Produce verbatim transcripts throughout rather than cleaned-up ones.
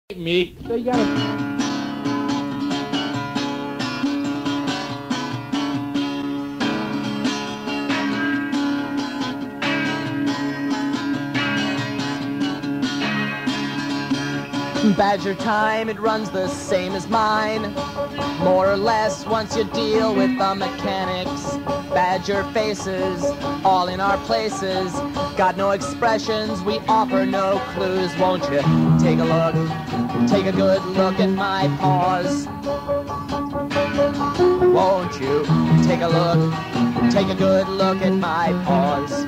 Me. So you gotta. Badger time, it runs the same as mine. More or less once you deal with the mechanics. Badger faces, all in our places. Got no expressions, we offer no clues. Won't you take a look, take a good look at my paws? Won't you take a look, take a good look at my paws?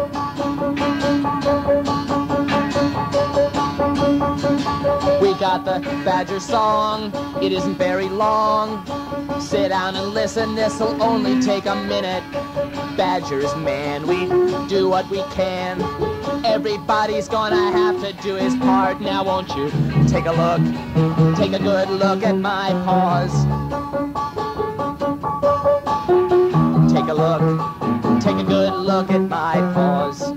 We got the Badger song, it isn't very long. Sit down and listen, this'll only take a minute. Badgers, man, we do what we can. Everybody's gonna have to do his part. Now won't you take a look, take a good look at my paws? Take a look, take a good look at my paws.